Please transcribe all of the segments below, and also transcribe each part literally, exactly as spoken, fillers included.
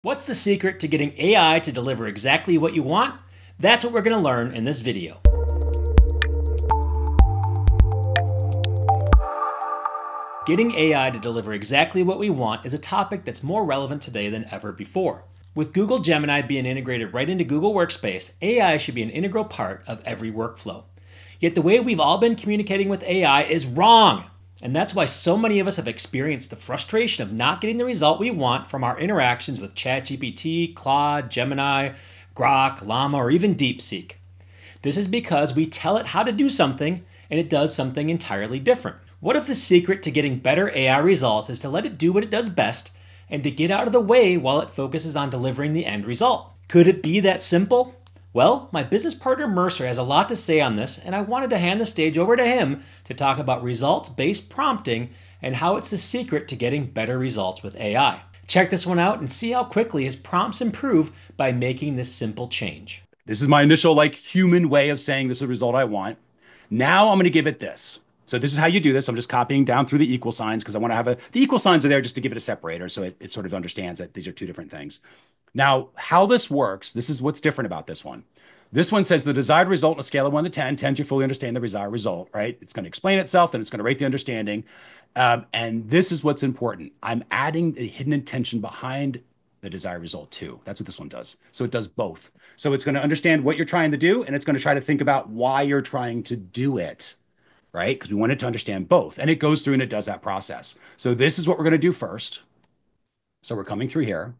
What's the secret to getting A I to deliver exactly what you want? That's what we're going to learn in this video. Getting A I to deliver exactly what we want is a topic that's more relevant today than ever before. With Google Gemini being integrated right into Google Workspace, A I should be an integral part of every workflow. Yet the way we've all been communicating with A I is wrong. And that's why so many of us have experienced the frustration of not getting the result we want from our interactions with ChatGPT, Claude, Gemini, Grok, Llama, or even DeepSeek. This is because we tell it how to do something and it does something entirely different. What if the secret to getting better A I results is to let it do what it does best and to get out of the way while it focuses on delivering the end result? Could it be that simple? Well, my business partner Mercer has a lot to say on this, and I wanted to hand the stage over to him to talk about results-based prompting and how it's the secret to getting better results with A I. Check this one out and see how quickly his prompts improve by making this simple change. This is my initial like human way of saying this is the result I want. Now I'm going to give it this. So this is how you do this. I'm just copying down through the equal signs because I want to have a, the equal signs are there just to give it a separator. So it, it sort of understands that these are two different things. Now, how this works, this is what's different about this one. This one says the desired result on a scale of one to ten, ten to fully understand the desired result, right? It's going to explain itself and it's going to rate the understanding. Um, and this is what's important. I'm adding the hidden intention behind the desired result too. That's what this one does. So it does both. So it's going to understand what you're trying to do and it's going to try to think about why you're trying to do it, right? Because we want it to understand both. And it goes through and it does that process. So this is what we're going to do first. So we're coming through here.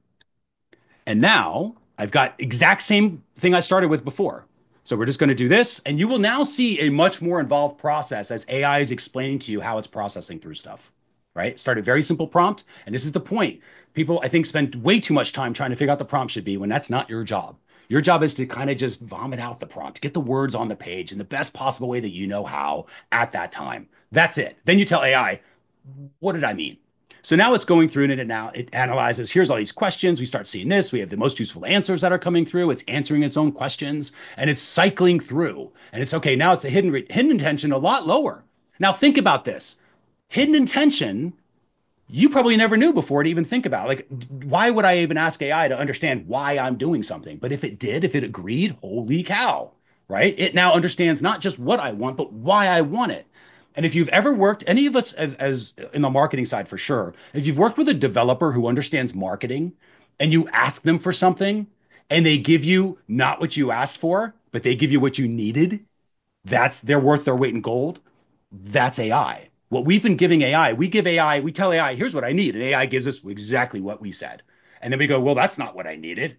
And now I've got exact same thing I started with before. So we're just going to do this, and you will now see a much more involved process as A I is explaining to you how it's processing through stuff, right? Start a very simple prompt, and this is the point. People, I think, spend way too much time trying to figure out the prompt should be when that's not your job. Your job is to kind of just vomit out the prompt, get the words on the page in the best possible way that you know how at that time. That's it. Then you tell A I, what did I mean? So now it's going through and it now it analyzes, here's all these questions. We start seeing this. We have the most useful answers that are coming through. It's answering its own questions and it's cycling through. And it's okay. Now it's a hidden hidden intention a lot lower. Now think about this. Hidden intention, you probably never knew before to even think about. Like, why would I even ask A I to understand why I'm doing something? But if it did, if it agreed, holy cow, right? It now understands not just what I want, but why I want it. And if you've ever worked, any of us as, as in the marketing side for sure, if you've worked with a developer who understands marketing and you ask them for something and they give you not what you asked for, but they give you what you needed, that's they're worth their weight in gold. That's A I. What we've been giving A I, we give A I, we tell A I, here's what I need. And A I gives us exactly what we said. And then we go, well, that's not what I needed.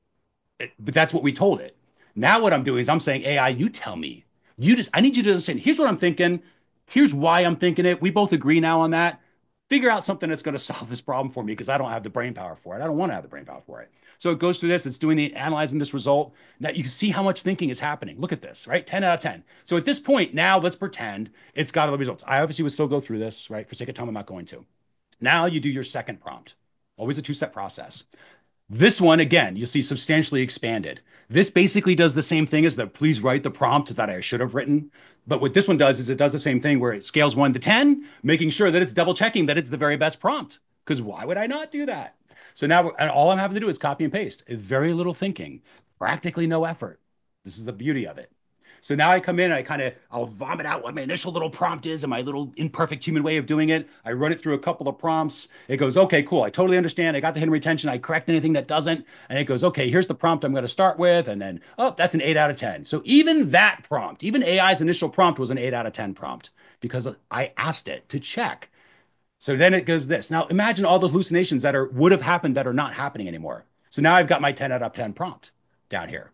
It- but that's what we told it. Now what I'm doing is I'm saying, A I, you tell me. You just, I need you to understand, here's what I'm thinking. Here's why I'm thinking it. We both agree now on that. Figure out something that's going to solve this problem for me because I don't have the brain power for it. I don't want to have the brain power for it. So it goes through this. It's doing the analyzing this result. Now you can see how much thinking is happening. Look at this, right? ten out of ten. So at this point, now let's pretend it's got all the results. I obviously would still go through this, right? For sake of time, I'm not going to. Now you do your second prompt. Always a two-step process. This one, again, you'll see substantially expanded. This basically does the same thing as the please write the prompt that I should have written. But what this one does is it does the same thing where it scales one to ten, making sure that it's double checking that it's the very best prompt. Because why would I not do that? So now and all I'm having to do is copy and paste. Very little thinking, practically no effort. This is the beauty of it. So now I come in, I kind of, I'll vomit out what my initial little prompt is and my little imperfect human way of doing it. I run it through a couple of prompts. It goes, okay, cool. I totally understand. I got the hidden retention. I correct anything that doesn't. And it goes, okay, here's the prompt I'm going to start with. And then, oh, that's an eight out of ten. So even that prompt, even A I's initial prompt was an eight out of ten prompt because I asked it to check. So then it goes this. Now imagine all the hallucinations that are would have happened that are not happening anymore. So now I've got my ten out of ten prompt down here.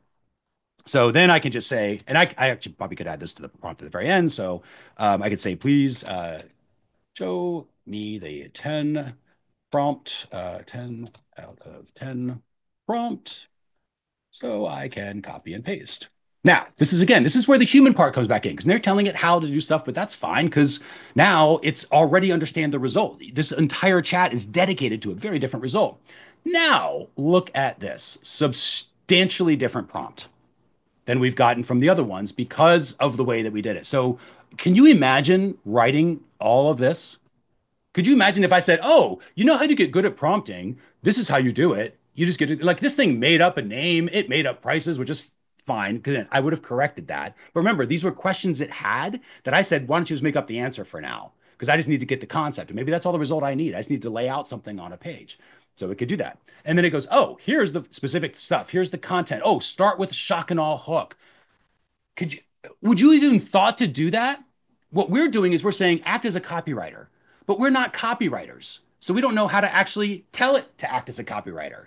So then I can just say, and I, I actually probably could add this to the prompt at the very end. So um, I could say, please uh, show me the ten prompt, uh, ten out of ten prompt, so I can copy and paste. Now, this is again, this is where the human part comes back in because they're telling it how to do stuff, but that's fine because now it's already understand the result. This entire chat is dedicated to a very different result. Now, look at this substantially different prompt than we've gotten from the other ones because of the way that we did it. So can you imagine writing all of this? Could you imagine if I said, oh, you know how to get good at prompting? This is how you do it. You just get to, like, this thing made up a name, it made up prices, which is fine because I would have corrected that. But remember, these were questions it had that I said, why don't you just make up the answer for now? Because I just need to get the concept. And maybe that's all the result I need. I just need to lay out something on a page. So it could do that. And then it goes, oh, here's the specific stuff. Here's the content. Oh, start with shock and awe hook. Could you, would you even thought to do that? What we're doing is we're saying act as a copywriter, but we're not copywriters. So we don't know how to actually tell it to act as a copywriter.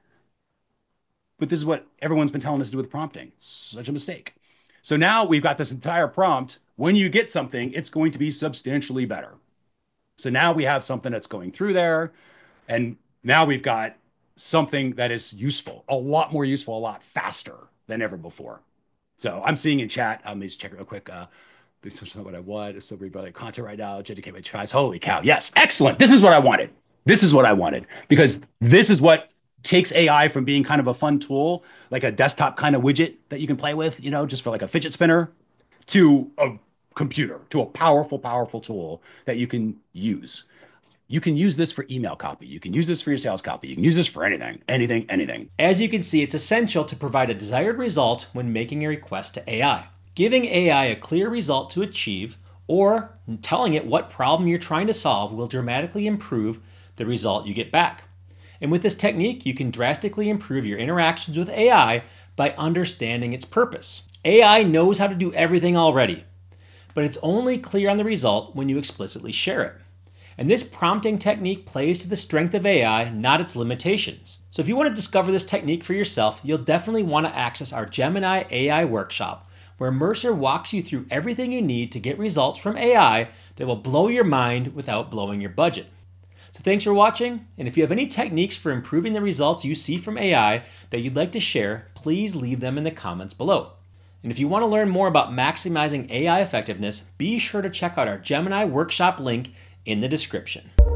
But this is what everyone's been telling us to do with prompting. Such a mistake. So now we've got this entire prompt. When you get something, it's going to be substantially better. So now we have something that's going through there. And now we've got something that is useful, a lot more useful, a lot faster than ever before. So I'm seeing in chat, um, let me just check it real quick. Uh, this is not what I want. It's so brother content right now. J D K my tries. Holy cow. Yes. Excellent. This is what I wanted. This is what I wanted because this is what takes A I from being kind of a fun tool, like a desktop kind of widget that you can play with, you know, just for like a fidget spinner, to a computer, to a powerful, powerful tool that you can use. You can use this for email copy. You can use this for your sales copy. You can use this for anything, anything, anything. As you can see, it's essential to provide a desired result when making a request to A I. Giving A I a clear result to achieve or telling it what problem you're trying to solve will dramatically improve the result you get back. And with this technique, you can drastically improve your interactions with A I by understanding its purpose. A I knows how to do everything already, but it's only clear on the result when you explicitly share it. And this prompting technique plays to the strength of A I, not its limitations. So if you want to discover this technique for yourself, you'll definitely want to access our Gemini A I workshop, where Mercer walks you through everything you need to get results from A I that will blow your mind without blowing your budget. So thanks for watching, and if you have any techniques for improving the results you see from A I that you'd like to share, please leave them in the comments below. And if you want to learn more about maximizing A I effectiveness, be sure to check out our Gemini workshop link in the description.